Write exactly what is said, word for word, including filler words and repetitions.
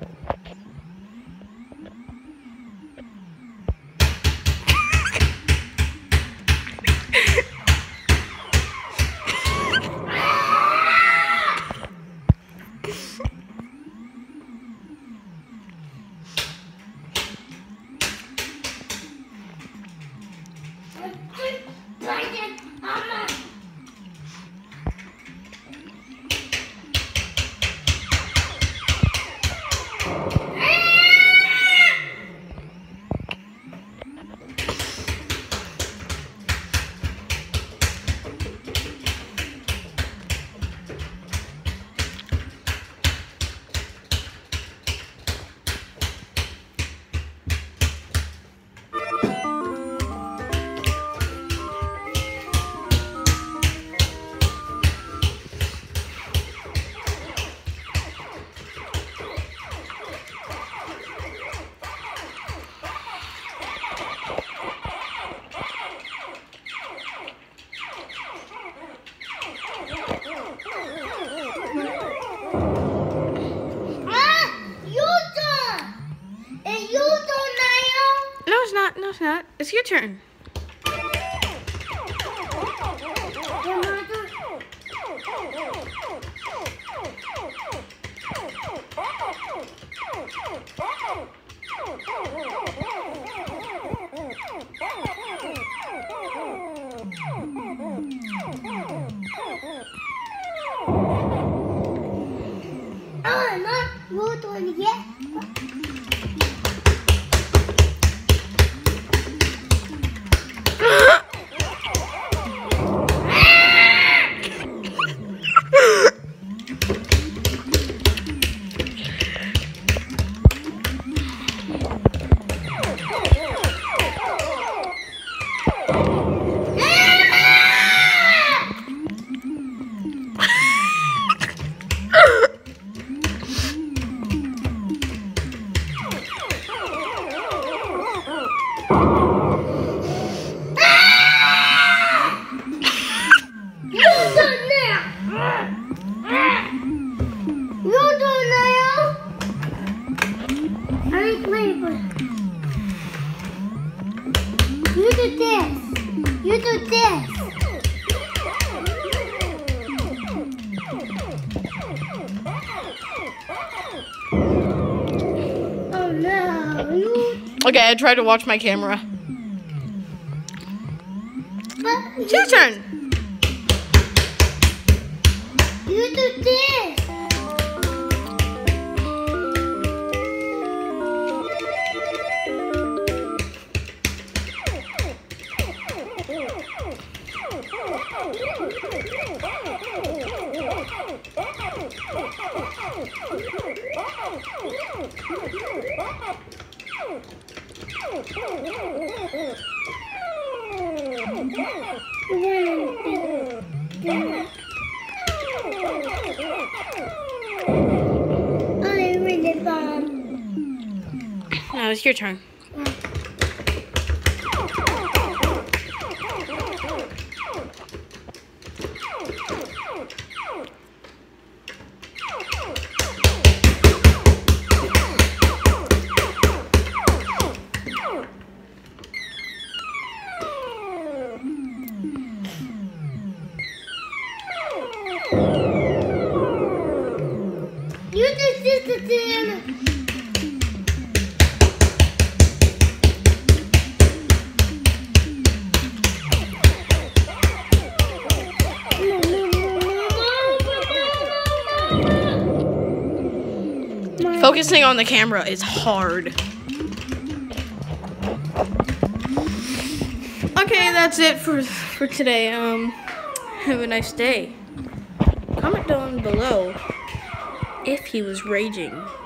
No, it's not. It's your turn. Oh, Mom, we're doing it yet. You do this. You do this. Oh no. You... Okay, I tried to watch my camera. But it's your turn. You do this. Now it's your turn. You just did the thing. Focusing on the camera is hard. Okay, that's it for for today. Um, have a nice day. Comment down below if he was raging.